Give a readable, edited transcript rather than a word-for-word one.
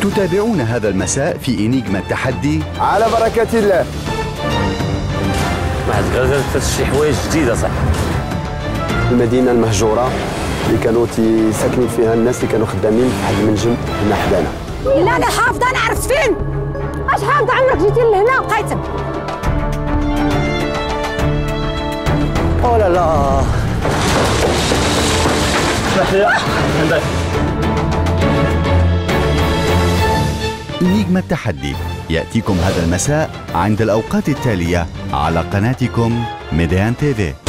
تتابعون هذا المساء في إنيغما التحدي على بركة الله. واحد شي حوايج جديدة صح. المدينة المهجورة اللي كانوا ساكنين فيها الناس اللي كانوا خدامين في واحد المنجم هنا حدانا. لا انا حافظة، انا عرفت فين. اش حافظة عمرك جيتي لهنا قايتم. او لا لا عندك إنيغما التحدي يأتيكم هذا المساء عند الأوقات التالية على قناتكم ميديان تيفي.